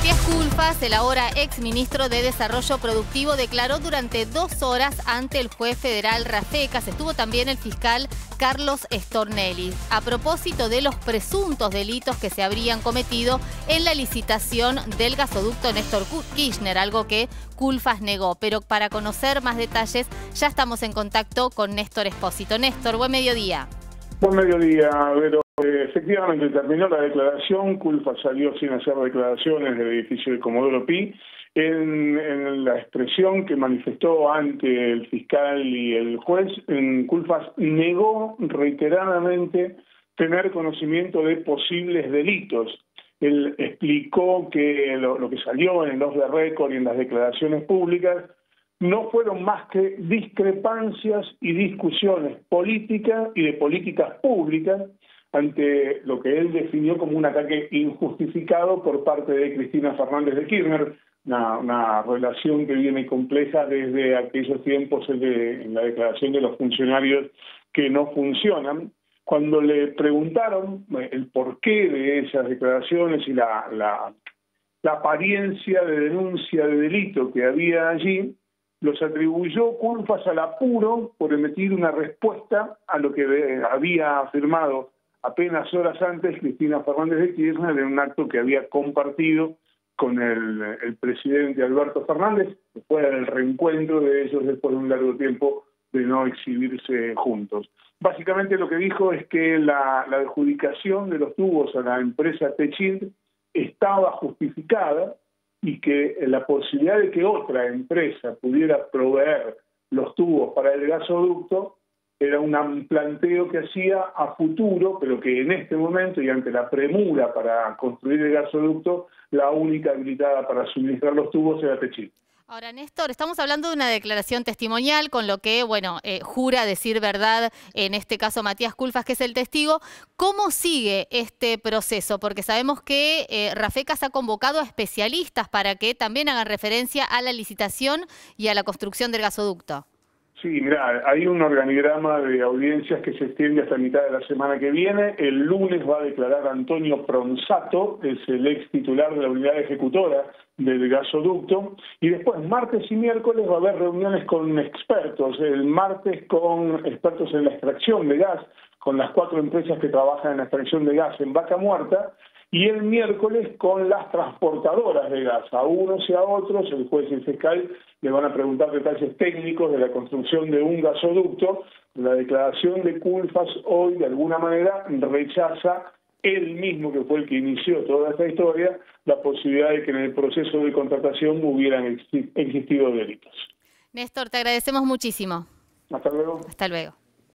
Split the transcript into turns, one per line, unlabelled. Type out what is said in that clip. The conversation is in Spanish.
Matías Culfas, el ahora exministro de Desarrollo Productivo, declaró durante 2 horas ante el juez federal Rafecas. Estuvo también el fiscal Carlos Stornelli, a propósito de los presuntos delitos que se habrían cometido en la licitación del gasoducto Néstor Kirchner, algo que Culfas negó. Pero para conocer más detalles, ya estamos en contacto con Néstor Espósito. Néstor, buen mediodía.
Buen mediodía, Vero. Efectivamente terminó la declaración. Culfas salió sin hacer declaraciones del edificio de Comodoro Pi. En la expresión que manifestó ante el fiscal y el juez, Culfas negó reiteradamente tener conocimiento de posibles delitos. Él explicó que lo que salió en los de récord y en las declaraciones públicas no fueron más que discrepancias y discusiones políticas y de políticas públicas ante lo que él definió como un ataque injustificado por parte de Cristina Fernández de Kirchner, una relación que viene compleja desde aquellos tiempos en la declaración de los funcionarios que no funcionan. Cuando le preguntaron el porqué de esas declaraciones y la apariencia de denuncia de delito que había allí, los atribuyó Culfas al apuro por emitir una respuesta a lo que había afirmado apenas horas antes Cristina Fernández de Kirchner en un acto que había compartido con el presidente Alberto Fernández, después del reencuentro de ellos después de un largo tiempo de no exhibirse juntos. Básicamente lo que dijo es que la adjudicación de los tubos a la empresa Techint estaba justificada y que la posibilidad de que otra empresa pudiera proveer los tubos para el gasoducto era un planteo que hacía a futuro, pero que en este momento y ante la premura para construir el gasoducto, la única habilitada para suministrar los tubos era Techint.
Ahora, Néstor, estamos hablando de una declaración testimonial, con lo que, jura decir verdad, en este caso Matías Culfas, que es el testigo. ¿Cómo sigue este proceso? Porque sabemos que Rafecas ha convocado a especialistas para que también hagan referencia a la licitación y a la construcción del gasoducto.
Sí, mira, hay un organigrama de audiencias que se extiende hasta mitad de la semana que viene. El lunes va a declarar Antonio Pronsato, es el ex titular de la unidad ejecutora del gasoducto, y después martes y miércoles va a haber reuniones con expertos. El martes con expertos en la extracción de gas, con las 4 empresas que trabajan en la extracción de gas en Vaca Muerta, y el miércoles con las transportadoras de gas. A unos y a otros, el juez y el fiscal le van a preguntar detalles técnicos de la construcción de un gasoducto. La declaración de Culfas hoy, de alguna manera, rechaza él mismo, que fue el que inició toda esta historia, la posibilidad de que en el proceso de contratación hubieran existido delitos.
Néstor, te agradecemos muchísimo.
Hasta luego.
Hasta luego.